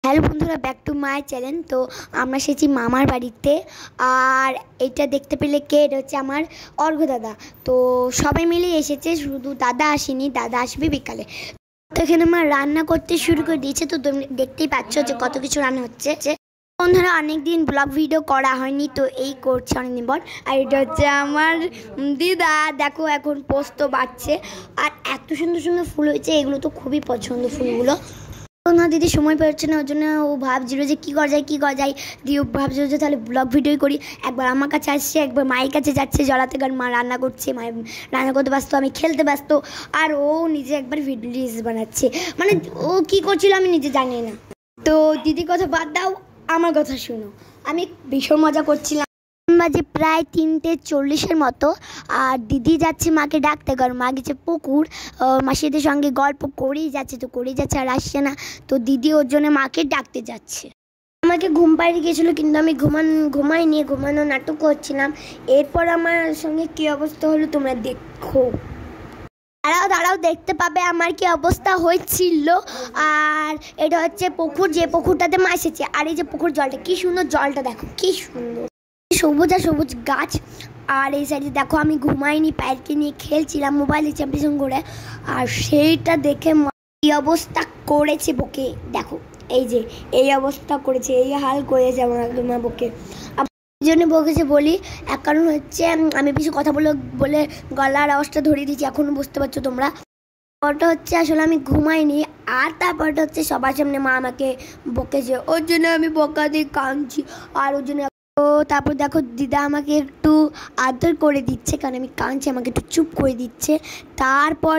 Hello বন্ধুরা, back to my channel. তো আমরা এসেছি মামার বাড়িতে। আর এটা দেখতে পেলে কে, এটা হচ্ছে আমার অর্ঘ্য দাদা। তো সবাই মিলে এসেছে, শুধু দাদা আসেনি, দাদা আসবে বিকালে। তো এখানে আমার রান্না করতে শুরু করে দিয়েছে। তো তুমি দেখতেই পাচ্ছ যে কত কিছু রান্না হচ্ছে। বন্ধুরা, অনেকদিন ব্লগ ভিডিও করা হয়নি, তো এই করছে অনেকদিন পর। আর এটা হচ্ছে আমার দিদা, দেখো এখন পোস্ত বাড়ছে। আর এত সুন্দর সুন্দর ফুল হয়েছে, এগুলো তো খুবই পছন্দ ফুলগুলো। না দিদি সময় পাচ্ছে না, ওর জন্য ও ভাবছিল যে কী করা যায় দিয়ে ও ভাবছিল যে তাহলে ব্লগ ভিডিওই করি। একবার আমার কাছে আসছে, একবার মায়ের কাছে যাচ্ছে জলাতে, কারণ মা রান্না করছে, মায়ের রান্না করতে ব্যস্ত, আমি খেলতে ব্যস্ত। আর ও নিজে একবার ভিডিওস বানাচ্ছে, মানে ও কী করছিল আমি নিজে জানি না। তো দিদির কথা বাদ দাও, আমার কথা শুনো। আমি ভীষণ মজা করছিলাম। বাজে প্রায় 3:40 মতো। আর দিদি যাচ্ছে মাকে ডাকতে, কারণ মা গেছে পুকুর, মাসিদের সঙ্গে গল্প করেই যাচ্ছে আর আসছে না। তো দিদি ওর জন্য মাকে ডাকতে যাচ্ছে। আমাকে ঘুম পাড়িয়ে গিয়েছিলো, কিন্তু আমি ঘুমানো নাটক করছিলাম। এরপর আমার সঙ্গে কী অবস্থা হলো তোমরা দেখো। দাঁড়াও দেখতে পাবে আমার কি অবস্থা হয়েছিল। আর এটা হচ্ছে পুকুর, যে পুকুরটাতে মা এসেছে। আর এই যে পুকুর জলটা, কি সুন্দর জলটা দেখো, কি সুন্দর সবুজ আর সবুজ গাছ। আর এই সাইডে দেখো আমি ঘুমাইনি, প্যারকে নিয়ে খেলছিলাম মোবাইলে চ্যাম্পিয়ন করে। আর সেইটা দেখে কি অবস্থা করেছে বকে, দেখো এই অবস্থা করেছে, এই হাল করেছে আমার বকে। এই জন্য বকেছে বলি, এক কারণ হচ্ছে আমি বেশি কথা বলে গলার আওয়াজটা ধরিয়ে দিচ্ছি, এখনও বুঝতে পারছো তোমরা। ওটা হচ্ছে আসলে আমি ঘুমাইনি। আর তারপরটা হচ্ছে সবার সামনে মা আমাকে বকেছে, ওর জন্য আমি বকা দিয়ে কাঁদছি। আর ওর জন্য তারপর দেখো দিদা আমাকে একটু আদর করে দিচ্ছে, কারণ আমি কাঁদছি, আমাকে একটু চুপ করে দিচ্ছে। তারপর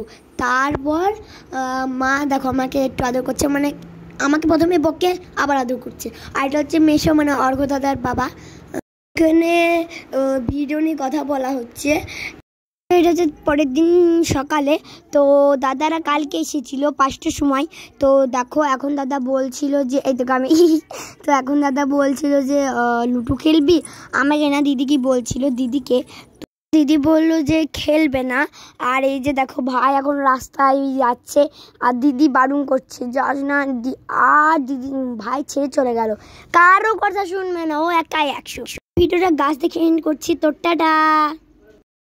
মা দেখো আমাকে একটু আদর করছে, মানে আমাকে প্রথমে বকে আবার আদর করছে। আর এটা হচ্ছে মেসো, মানে অর্ঘ্য দাদার বাবা। এখানে ভিডিও নিয়ে কথা বলা হচ্ছে। এটা হচ্ছে পরের দিন সকালে। তো দাদারা কালকে এসেছিল 5টার সময়। তো দেখো এখন দাদা বলছিল যে এখন দাদা বলছিল যে লুডো খেলবি আমাকে, না দিদিকে বলছিল, দিদিকে। দিদি বললো যে খেলবে না। আর এই যে দেখো ভাই এখন রাস্তায় যাচ্ছে, আর দিদি বারণ করছে যাস না। আর দিদি ভাই ছেড়ে চলে গেল, কারো কথা শুনবে না, ও একাই 100। ভিডিওটা গাছ দেখে এন্ড করছি। তো টাটা।